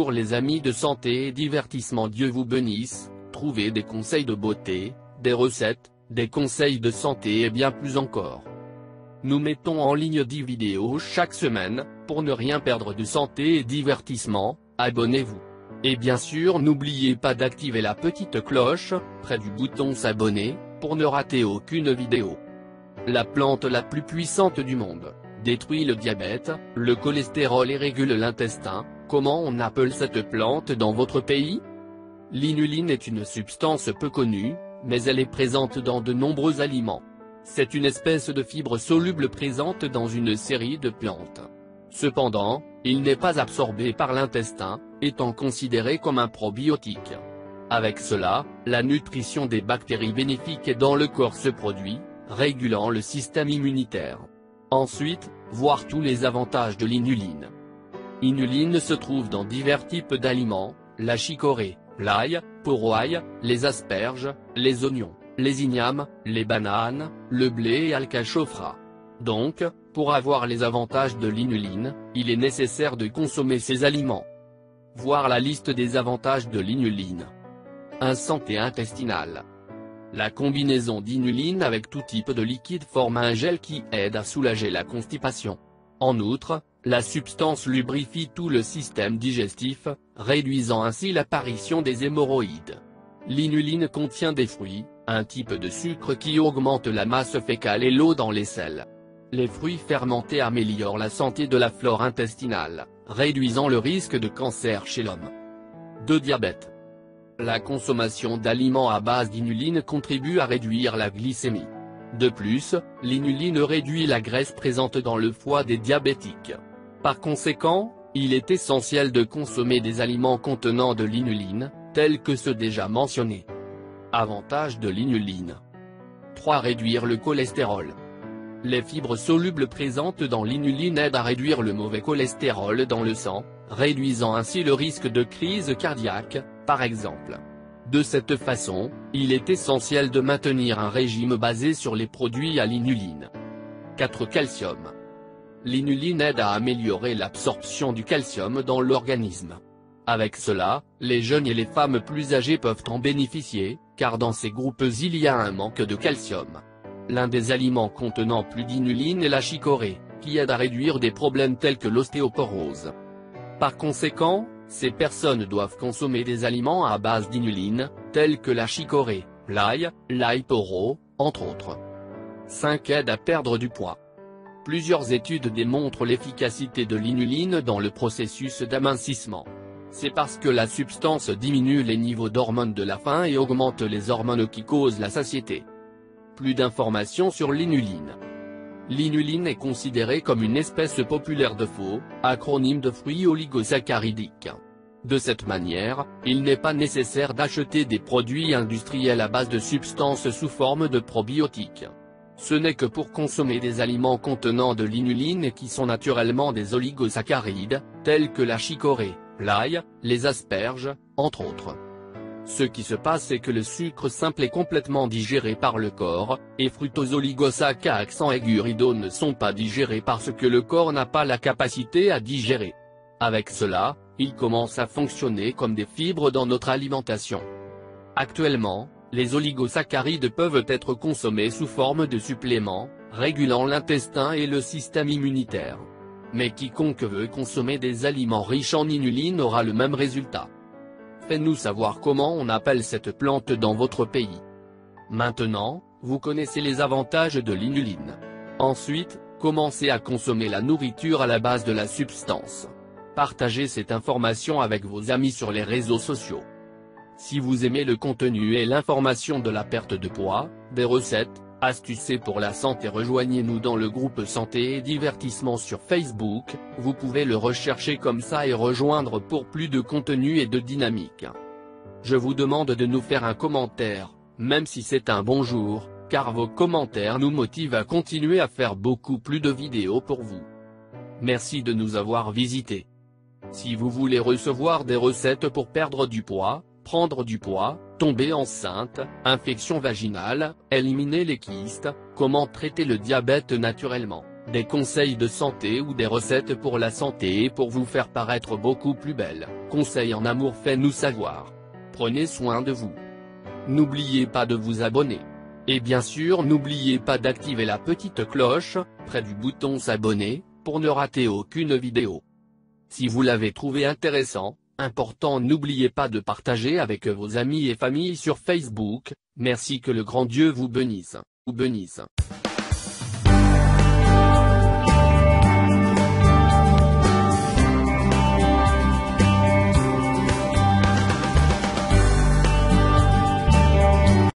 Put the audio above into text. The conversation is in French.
Bonjour les amis de santé et divertissement, Dieu vous bénisse. Trouvez des conseils de beauté, des recettes, des conseils de santé et bien plus encore. Nous mettons en ligne 10 vidéos chaque semaine. Pour ne rien perdre de santé et divertissement, abonnez-vous. Et bien sûr n'oubliez pas d'activer la petite cloche, près du bouton s'abonner, pour ne rater aucune vidéo. La plante la plus puissante du monde détruit le diabète, le cholestérol et régule l'intestin. Comment on appelle cette plante dans votre pays? L'inuline est une substance peu connue, mais elle est présente dans de nombreux aliments. C'est une espèce de fibre soluble présente dans une série de plantes. Cependant, il n'est pas absorbé par l'intestin, étant considéré comme un probiotique. Avec cela, la nutrition des bactéries bénéfiques dans le corps se produit, régulant le système immunitaire. Ensuite, voir tous les avantages de l'inuline. L'inuline se trouve dans divers types d'aliments, la chicorée, l'ail, poroail, les asperges, les oignons, les ignames, les bananes, le blé et alcachofra. Donc, pour avoir les avantages de l'inuline, il est nécessaire de consommer ces aliments. Voir la liste des avantages de l'inuline. 1. Santé intestinale. La combinaison d'inuline avec tout type de liquide forme un gel qui aide à soulager la constipation. En outre, la substance lubrifie tout le système digestif, réduisant ainsi l'apparition des hémorroïdes. L'inuline contient des fruits, un type de sucre qui augmente la masse fécale et l'eau dans les selles. Les fruits fermentés améliorent la santé de la flore intestinale, réduisant le risque de cancer chez l'homme. 2. Diabète. La consommation d'aliments à base d'inuline contribue à réduire la glycémie. De plus, l'inuline réduit la graisse présente dans le foie des diabétiques. Par conséquent, il est essentiel de consommer des aliments contenant de l'inuline, tels que ceux déjà mentionnés. Avantages de l'inuline. 3. Réduire le cholestérol. Les fibres solubles présentes dans l'inuline aident à réduire le mauvais cholestérol dans le sang, réduisant ainsi le risque de crise cardiaque, par exemple. De cette façon, il est essentiel de maintenir un régime basé sur les produits à l'inuline. 4. Calcium. L'inuline aide à améliorer l'absorption du calcium dans l'organisme. Avec cela, les jeunes et les femmes plus âgées peuvent en bénéficier, car dans ces groupes il y a un manque de calcium. L'un des aliments contenant plus d'inuline est la chicorée, qui aide à réduire des problèmes tels que l'ostéoporose. Par conséquent, ces personnes doivent consommer des aliments à base d'inuline, tels que la chicorée, l'ail poro, entre autres. 5. Aide à perdre du poids. Plusieurs études démontrent l'efficacité de l'inuline dans le processus d'amincissement. C'est parce que la substance diminue les niveaux d'hormones de la faim et augmente les hormones qui causent la satiété. Plus d'informations sur l'inuline. L'inuline est considérée comme une espèce populaire de faux, acronyme de fruits oligosaccharidiques. De cette manière, il n'est pas nécessaire d'acheter des produits industriels à base de substances sous forme de probiotiques. Ce n'est que pour consommer des aliments contenant de l'inuline et qui sont naturellement des oligosaccharides, tels que la chicorée, l'ail, les asperges, entre autres. Ce qui se passe c'est que le sucre simple est complètement digéré par le corps, et fructose-oligosaccharides à accent aigu rideau ne sont pas digérés parce que le corps n'a pas la capacité à digérer. Avec cela, ils commencent à fonctionner comme des fibres dans notre alimentation. Actuellement, les oligosaccharides peuvent être consommés sous forme de suppléments, régulant l'intestin et le système immunitaire. Mais quiconque veut consommer des aliments riches en inuline aura le même résultat. Faites-nous savoir comment on appelle cette plante dans votre pays. Maintenant, vous connaissez les avantages de l'inuline. Ensuite, commencez à consommer la nourriture à la base de la substance. Partagez cette information avec vos amis sur les réseaux sociaux. Si vous aimez le contenu et l'information de la perte de poids, des recettes, astuces pour la santé, rejoignez-nous dans le groupe santé et divertissement sur Facebook, vous pouvez le rechercher comme ça et rejoindre pour plus de contenu et de dynamique. Je vous demande de nous faire un commentaire, même si c'est un bonjour, car vos commentaires nous motivent à continuer à faire beaucoup plus de vidéos pour vous. Merci de nous avoir visités. Si vous voulez recevoir des recettes pour perdre du poids, prendre du poids, tomber enceinte, infection vaginale, éliminer les kystes, comment traiter le diabète naturellement, des conseils de santé ou des recettes pour la santé et pour vous faire paraître beaucoup plus belle. Conseils en amour, faites-nous savoir. Prenez soin de vous. N'oubliez pas de vous abonner. Et bien sûr n'oubliez pas d'activer la petite cloche, près du bouton s'abonner, pour ne rater aucune vidéo. Si vous l'avez trouvé intéressant, important, n'oubliez pas de partager avec vos amis et familles sur Facebook. Merci, que le grand Dieu vous bénisse.